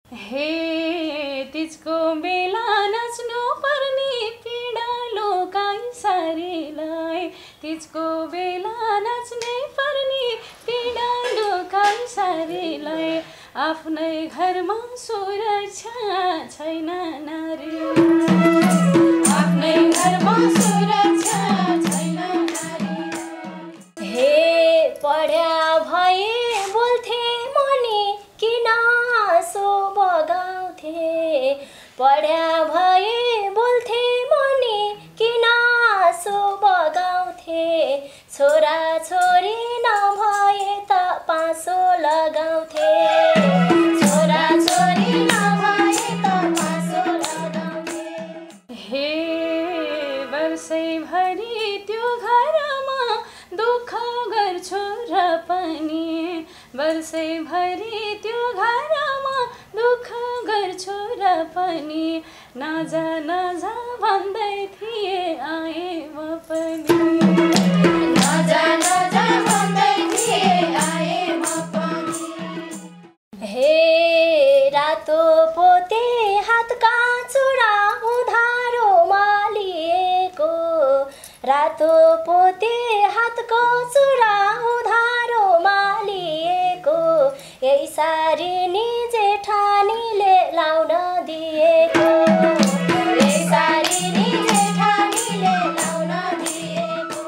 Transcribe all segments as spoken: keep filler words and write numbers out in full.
हे तिजको बेला नाच्नु पर्ने पीडा लोकाई सारीलाई, तिजको बेला नाच्नै पर्ने पीडा लोकाई सारीलाई, आफ्नै घरमा सुरक्षा छैन नारीलाई, आफ्नै घरमा सुरक्षा छैन नारीलाई। हे पढ्या भए बोल्थे मनी किन आँसु बगाउँथे, पढ्या भए बोल्थे मनी किन आँसु बगाउँथे, छोरा छोरी नभए त पासो लगाउँथे, छोरा छोरी नभए त पासो लगाउँथे। हे वर्षैभरि त्यो घरमा दुःख गर्छु र पनि, वर्षैभरि त्यो घरमा दुःख गर्छु र पनि, नजा नजा भन्दै थिए आए म पनि, नजा नजा भन्दै थिए आए म पनि। हे रातो पोते हातका चुडा उधारोमा लिएको, रातो पोते हातको चुडा उधारोमा लिएको, यही सारी नि जेठानीले लाउन दिएको, यही सारी नि जेठानीले लाउन दिएको।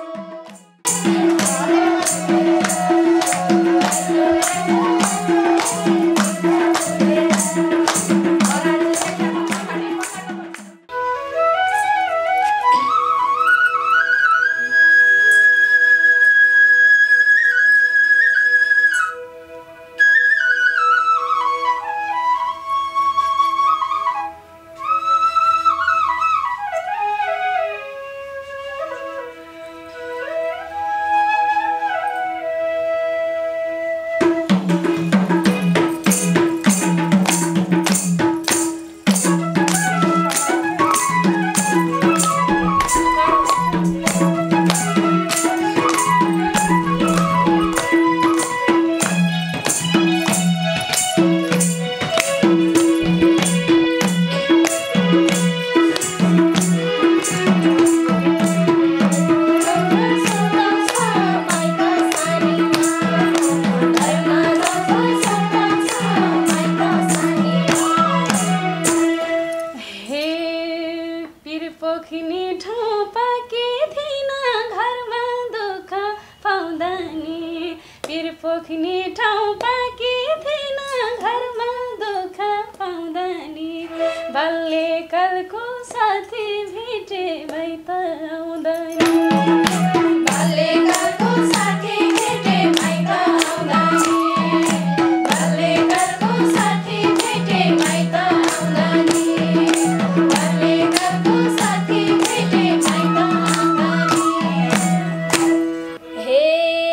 पोखिने ठाउँ पाके थिएन घरमा दुःख पाउँदा नि, पिर पोखिने ठाउँ पाके थिएन घरमा दुःख पाउँदा नि, बाल्यकालको साथी भेटे भई त आउँदैन, बाल्यकालको साथी भेटे भई त आउँदैन, बाल्यकालको साथी भेटे भई त आउँदैन, बाल्यकालको साथी भेटे भई त आउँदैन। हे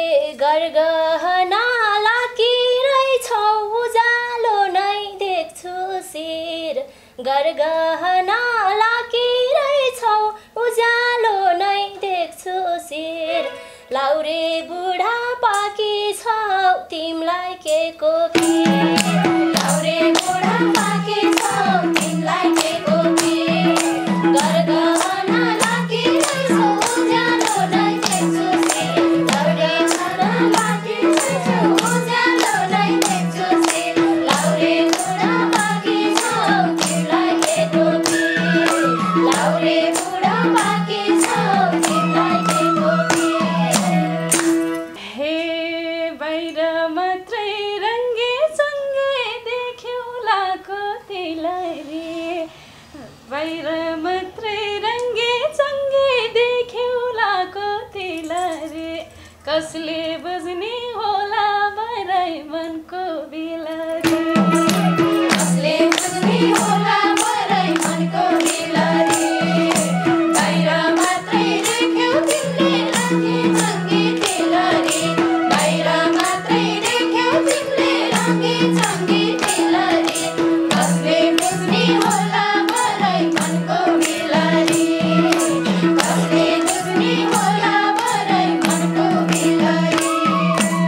गरगहना लागिरहेछौ उज्यालो नै देख्छु शिर, गरगहना लागिरहेछौ उज्यालो नै देख्छु शिर, लाउरे बुढा पाकी छौ तिमलाई के को पीर, लाउरे बुढा पाकी छौ तिमलाई के को पीर, गरगहना लागिरहेछौ उज्यालो नै देख्छु शिर, लाउरे बुढा पाकी छौ उज्यालो नै देख्छु शिर, लाउरे बुढा पाकी छौ तिमलाई के को पीर, लाउरे बुढा पाकी छौ तिमलाई के को पीर। हे बाहिर मात्रै रङ्गे चङ्गे देख्यौलाको तिलाई रे, बाहिर मात्रै रङ्गे चङ्गे देख्यौलाको तिलाई रे, कसले बुझ्ने होला बराई मनको बिला रे, कसले बुझ्ने होला बराई मनको बिला रे, बाहिर मात्रै देख्यौ तिमीले रङ्गे चङ्गे तिलाई रे, बाहिर मात्रै देख्यौ तिमीले रङ्गे चङ्गे तिलाई रे, कसले बुझ्ने होला बराई मनको बिला रे, कसले बुझ्ने होला बराई मनको बिला रे।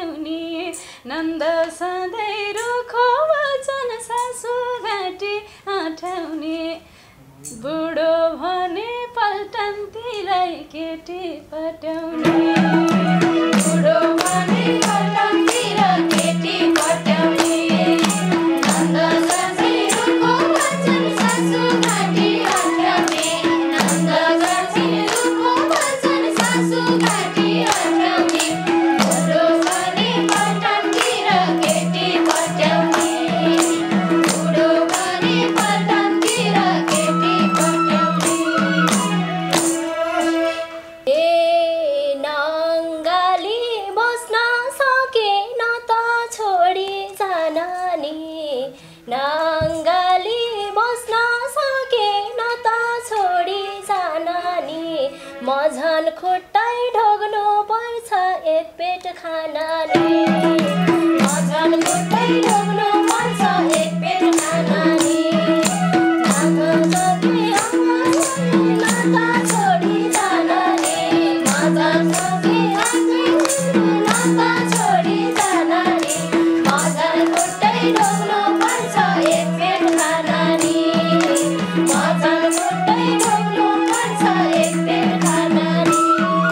आठौनी नन्द सधैँ रुखो वचन सासु घाँटी आठौनी बुढो भने पल्टनतिरै केटी पट्याउने बुढो भने पल्टनतिर केटी पट्याउने नन्द सधैँ रुखो वचन सासु घाँटी आठौने नन्द सधैँ रुखो वचन सासु घाँटी आठौने बुढो भने पल्टनतिर केटी पट्याउने बुढो भने पल्टनतिर केटी पट्याउने ए नाङ्गाली बस्न सकेन त छोडी जान नि नाङ्गाली बस्न सकेन त छोडी जान नि म झन् खुट्टै ढोग्नु पर्छ एक पेट खान नि म झन् खुट्टै ढोग्नु पर्छ एक पेट खान नि नाता छोडी जान नि म झन् नाता छोडी जान नि म झन् खुट्टै ढोग्नु पर्छ एक पेट खान नि म झन् खुट्टै ढोग्नु पर्छ एक पेट खान नि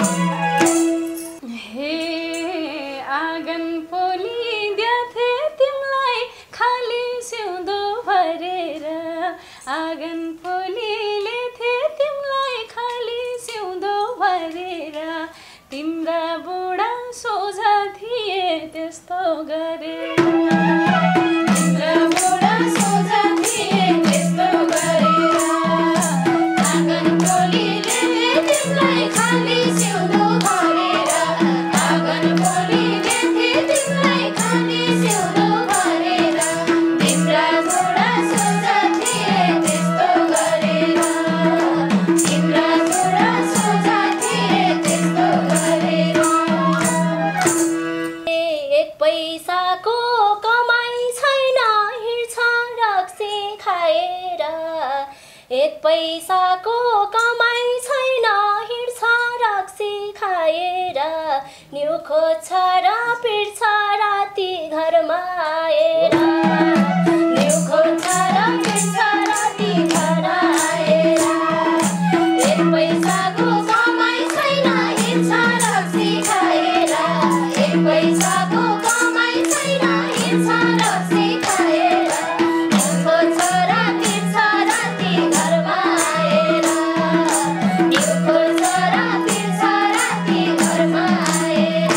हे आँगन पोलिदिएथे तिमीलाई खाली सिउँदो भरेर आँगन पोलिलेथे तिमीलाई खाली सिउँदो भरेर तिम्रा बुढा सोझा थिए त्यस्तो गरेर तिम्रा बुढा सोझा थिए त्यस्तो गरेर आँगन पोलिले तिमीलाई खाली सिउँदो भरेर आँगन पोलिले तिमीलाई खाली सिउँदो भरेर तिम्रा बुढा सोझा थिए त्यस्तो गरेर तिम्रा बुढा सोझा थिए त्यस्तो गरेर एक पैसाको कमाइ छैन हिँड्छ रक्सी खाएर एक पैसाको कमाइ छैन हिँड्छ रक्सी खाएर न्यु खोज्छ र पिट्छ राति घरमा आएर न्यु खोज्छ र पिट्छ राति घर आएर एक पैसाको कमाइ छैन हिँड्छ रक्सी खाएर एक पैसाको कमाइ छैन हिँड्छ रक्सी खाएर न्यु खोज्छ र पिट्छ राति घरमा आएर न्यु खोज्छ र पिट्छ राति घरमा आएर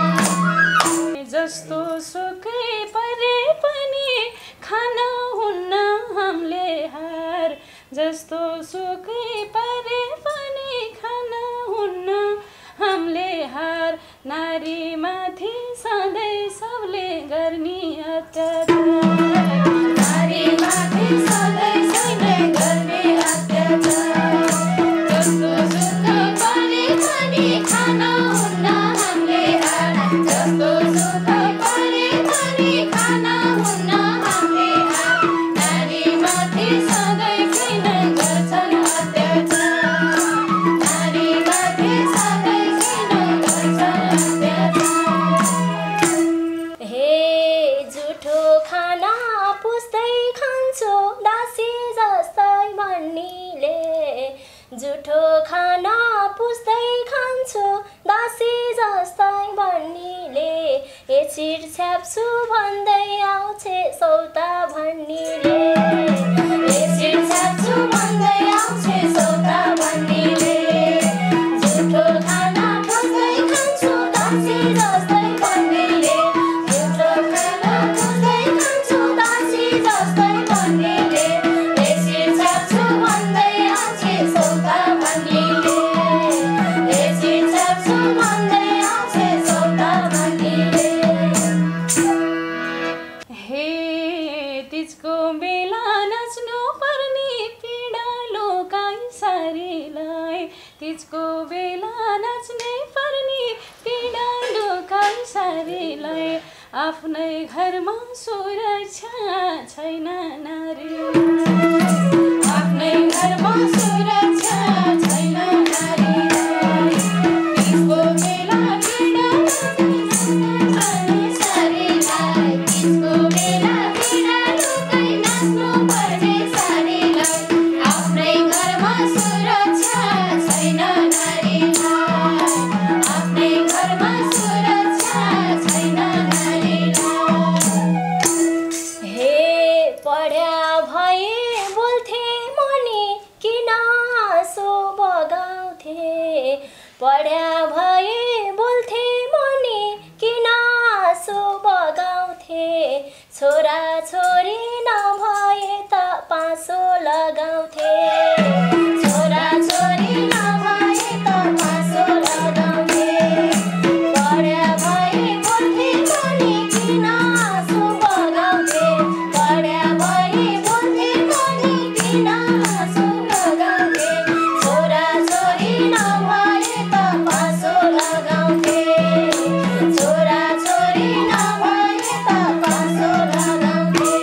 जस्तो सुकै परे पनि खान हुन्न हामीले हार जस्तो सुकै परे पनि खान हुन्न हामीले हार नारीमाथि सधैँ सबले गर्ने अत्याचार नारीमाथि सधैँ सबले गर्ने अत्याचार जस्तो सुकै परे पनि खान हुन्न हामीले हार जस्तो सुकै परे पनि खान हुन्न हामीले हार नारीमाथि सधैँ किन गर्छन् अत्याचार नारीमाथि सधैँ किन गर्छन् अत्याचार हे जुठो खाना पुस्दै खान्छु दासी जस्तै भन्नेले जुठो खाना पुस्दै खान्छु दासी जस्तै भन्नेले ए छिर छ्याप्छु भन्दै आउँछे सौता भन्नेले ए छिर छ्याप्छु भन्दै आउँछे सौता भन्नेले जुठो खाना पुस्दै खान्छु दासी जस्तै भन्नेले जुठो खाना पुस्दै खान्छु दासी जस्तै भन्नेले ए छिर छ्याप्छु भन्दै आउँछे सौता भन्नेले ए छिर छ्याप्छु भन्दै आउँछे सौता भन्नेले हे तिजको बेला नाच्नु पर्ने पीडा लोकाइ सारीलाई तिजको बेला नाच्नै पर्ने पीडा लोकाइ सारीलाई आफ्नै घरमा सुरक्षा छैन नारी आफ्नै घरमा सुरक्षा छैन नारीलाई तिजको बेला पीडा पढ्या भए बोल्थे मनी किन आँसु बगाउँथे छोरा छोरी नभए त पासो लगाउँथे छोरा छोरी नभए त पासो लगाउँथे पढ्या भए बोल्थे मनी किन आँसु बगाउँथे पढ्या भए बोल्थे मनी किन आँसु बगाउँथे छोरा छोरी नभए त पासो लगाउँथे छोरा छोरी नभए त पासो लगाउँथे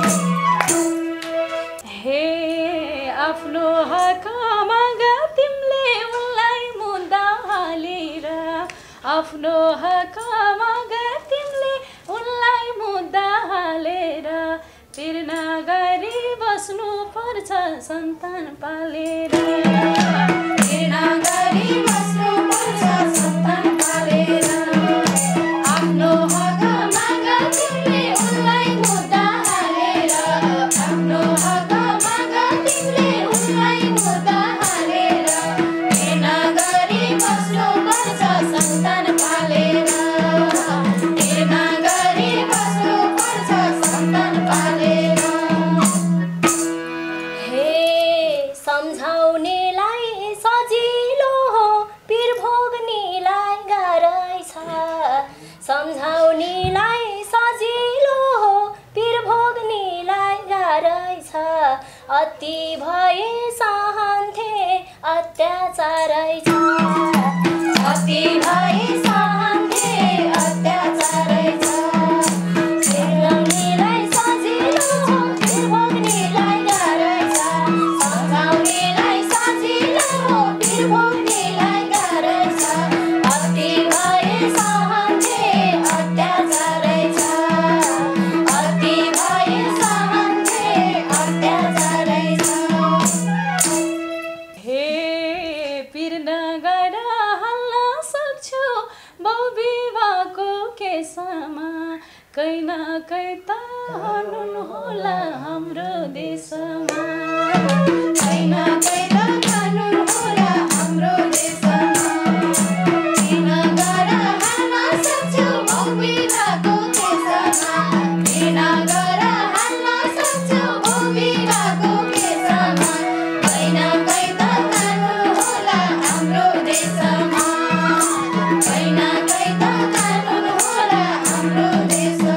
हे आफ्नो हक माग तिमीले उनलाई मुद्दा हालेर आफ्नो हक माग तिमीले उनलाई मुद्दा हालेर तिर्ना गरी बस्नु पर्छ सन्तान पालेर तिर्ना गरी बस्नु पर्छ सन्तान पालेर आफ्नो हक माग तिमीले उनलाई मुद्दा हालेर आफ्नो हक माग तिमीले उनलाई मुद्दा हालेर तिर्ना गरी बस्नु पर्छ सन्तान पालेर तिर्ना गरी बस्नु पर्छ सन्तान पालेर हे सम्झाउनेलाई सजिलो हो पीर भोग्नेलाई गाह्रै छ सम्झाउनेलाई सजिलो हो पीर भोग्नेलाई गाह्रै छ अति भए सहन्थे अत्याचारै छ अति भए सहन्थे अत्याचारै छ सम्झाउनेलाई सजिलो हो पीर भोग्नेलाई गाह्रै छ सम्झाउनेलाई सजिलो हो पीर भोग्नेलाई गाह्रै छ अति भए सहन्थे अत्याचारै छ अति भए सहन्थे अत्याचारै छ हे पीर नगर हाल्न सक्छु बहुविवाहको केसमा कै न कै त हनुन होला हाम्रो देशमा कै न कै त कानुन होला हाम्रो देशमा किन गर हाल्न सक्छु बहुविवाहको केसमा किन गर हाल्न सक्छु बहुविवाहको केसमा कै न कै त कानुन होला हाम्रो देशमा कै न कै त कानुन होला हाम्रो देशमा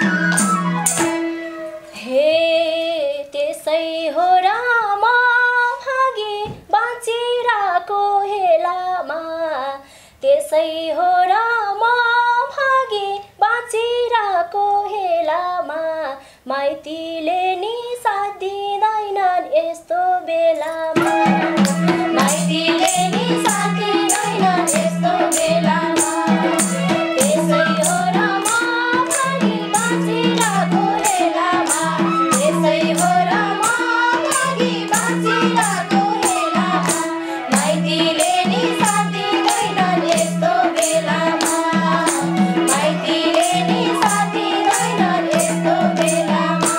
हे त्यसै हो राम भागे बाँचिरहेको हेलामा त्यसै हो राम भागे बाँचिरहेको हेलामा माइतीले नि साथ दिँदैनन् यस्तो बेलामा माइतीले नि साथ दिँदैनन् यस्तो बेलामा त्यसै हो राम भागे बाँचिरहेको हेलामा त्यसै हो राम भागे बाँचिरहेको हेलामा माइतीले नि साथ दिँदैनन् यस्तो बेलामा माइतीले नि साथ दिँदैनन् यस्तो बेलामा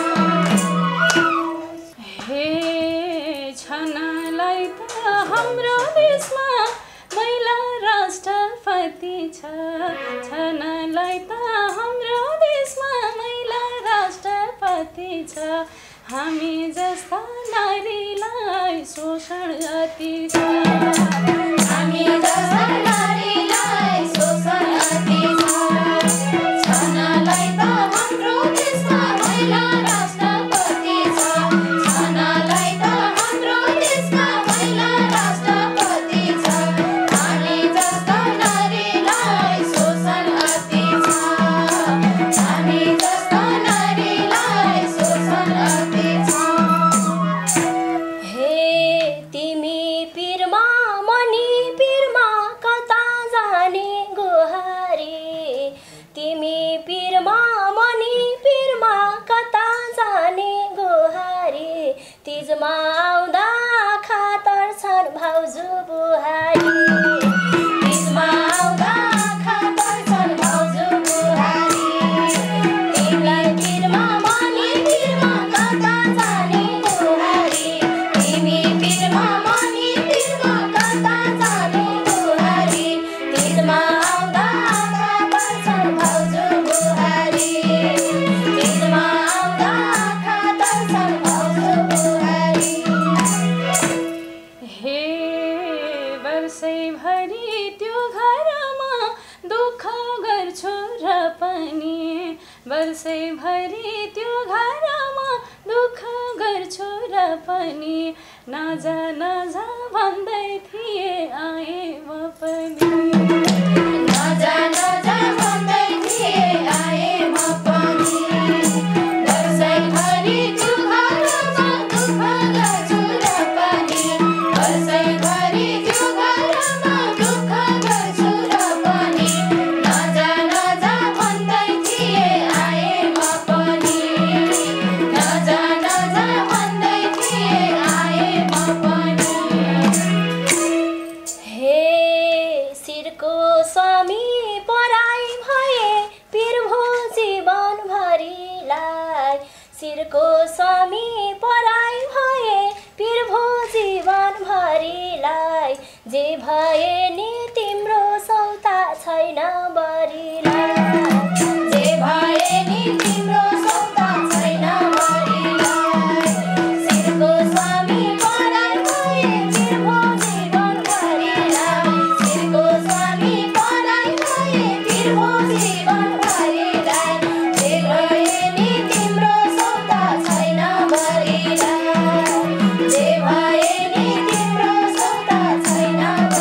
हे छनालाई त हाम्रो देशमा महिला राष्ट्रपति छ छनालाई त हाम्रो देशमा महिला राष्ट्रपति छ हामी जस्ता नारीलाई शोषण अति छ हामी जस्ता नारीलाई शोषण अति छ छनालाई त हाम्रो देशमा महिला राष्ट्रपति छ छनालाई त हाम्रो देशमा महिला राष्ट्रपति छ हामी जस्ता नारीलाई शोषण अति छ हामी जस्ता नारीलाई शोषण अति छ हे तिमी पीरमा मनी पीरमा कता जाने गुहारी तिमी पीर वर्षैभरि त्यो घरमा दुःख गर्छु र पनि नजा नजा भन्दै थिए आए म पनि नजा नजा भन्दै थिए आए म पनि वर्षैभरि त्यो घरमा दुःख गर्छु र पनि वर्षैभरि त्यो घरमा दुःख गर्छु र पनि नजा नजा भन्दै थिए आए म पनि नजा नजा भन्दै थिए आए म पनि हे शिरको स्वामी पराई भए पीर भो जीवनभरिलाई शिरको स्वामी पराई भए पीर भो जीवनभरिलाई जे भए नि तिम्रो सौता छैन बरिलाई जे भए नि तिम्रो सौता छैन बरिलाई शिरको स्वामी पराई भए पीर भो जीवनभरिलाई शिरको स्वामी पराई भए पीर भो जीवनभरिलाई जे भए नि तिम्रो सौता छैन बरिलाई जे भए नि तिम्रो सौता छैन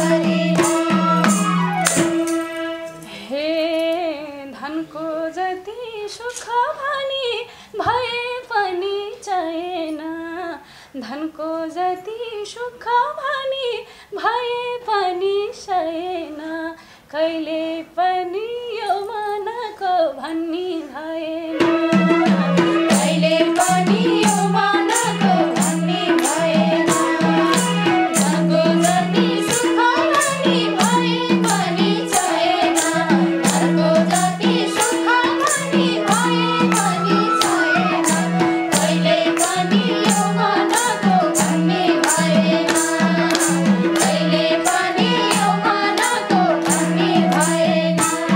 बरिलाई हे धनको जति सुख भनी भए पनि चाहिएन धनको जति सुख भनी भए पनि सहेन कहिले पनि यो मनको भन्ने भएन कहिले पनि यो मनको भन्ने भएन धनको जति सुख भनी भए पनि छैन धनको जति सुख भनी भए पनि छैन कहिले पनि यो मनको भन्ने भएन कहिले पनि यो मनको भन्ने भएन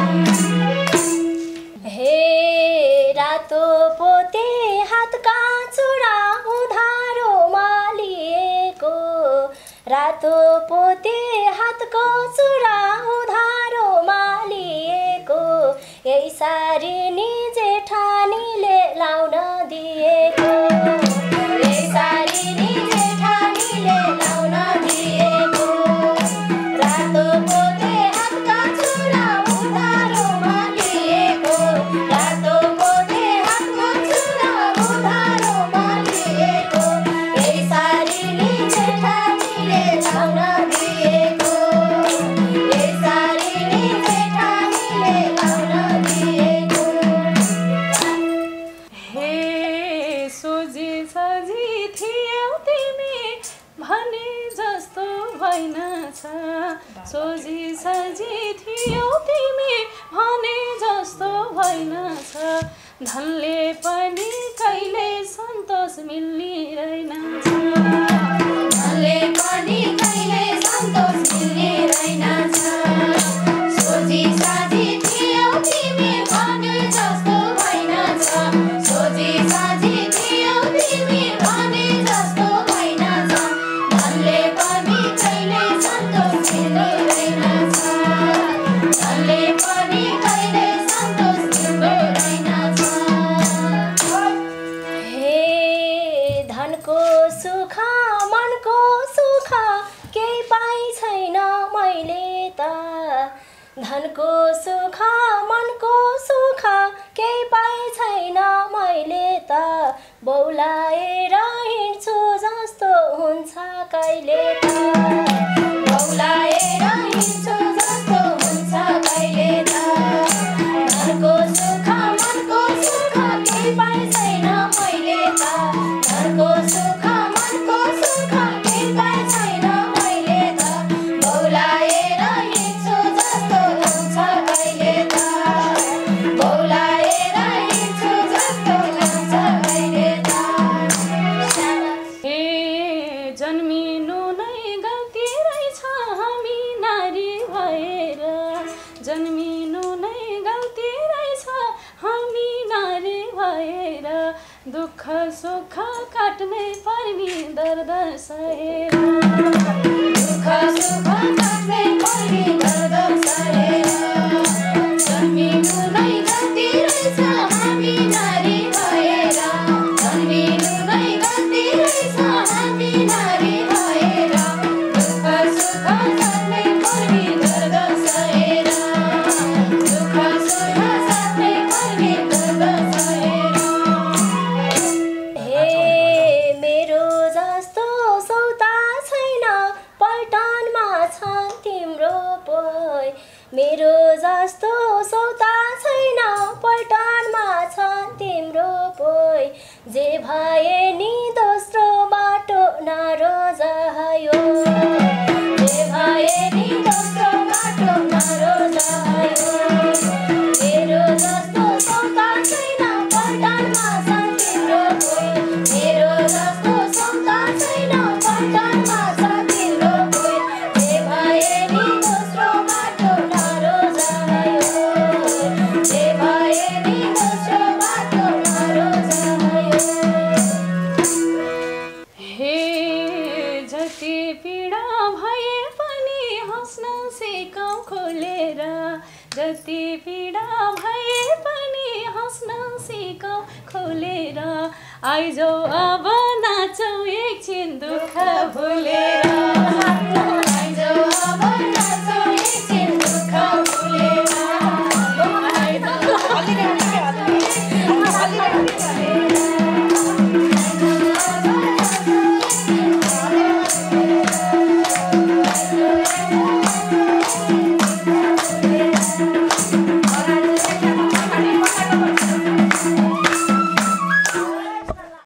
हे रातो पोते हातका चुडा उधारोमा लिएको रातो पोते हातको चुडा उधारोमा लिएको यही सारी नि जेठानीले लाउन दिएको यही सारी नि जेठानीले लाउन दिएको रातो पोते हातका चुडा उधारोमा लिएको रातो पोते हातको चुडा उधारोमा लिएको यही सारी नि जेठानीले लाउन दिएको यही सारी नि जेठानीले लाउन दिएको हे सोझी सजी थियौ तिमी भने जस्तो भएनछ सोझी सजी थियौ तिमी भने जस्तो भएनछ धनले पनि कहिले सन्तोष मिल्ने रहेनछ धनले पनि कहिले सन्तोष मिल्ने रहेनछ सोझी साझी थियौ तिमी भने जस्तो भएनछ सोझी साझी थियौ तिमी भने जस्तो भएनछ धनले पनि कहिले सन्तोष मिल्ने रहेनछ धनले पनि कहिले सन्तोष मिल्ने रहेनछ हे धनको सुख मनको सुख केही पाइ छैन मैले त धनको सुख मनको सुख केही पाइ छैन मैले त बौलाएर हिँड्छु जस्तो हुन्छ कहिले त बौलाएर हिँड्छु जस्तो हुन्छ कहिले त धनको सुख मनको सुख केही पाइ छैन मैले त धनको सुख मनको सुख केही पाइ छैन मैले त बौलाएर हिँड्छु जस्तो हुन्छ कहिले त बौलाएर हिँड्छु जस्तो हुन्छ कहिले त हे जन्मिनु नै गल्ती रहेछ हामी नारी भएर जन्मिनु नै गल्ती रहेछ हामी नारी भएर दुःख सुख काट्नै पर्ने दर्द सहेर दुःख सुख काट्नै पर्ने दर्द सहेर जन्मिनु नै गल्ती रहेछ हामी जे भए नि दोस्रो बाटो नरोजायो जे भए नि दोस्रो बाटो नरोजायो मेरो जस्तो सौता छैन पल्टनमा छ तिम्रो कोही मेरो जस्तो सौता छैन पल्टनमा छ तिम्रो कोही जे भए नि दोस्रो बाटो नरोजायो जे भए नि दोस्रो बाटो नरोजायो हे जति पीडा भए पनि हाँस्न सिकाऊ खोलेर जति पीडा भए पनि हाँस्न सिकाऊ खोलेर आइजौ अब नाचौ एकछिन दुःख भुलेर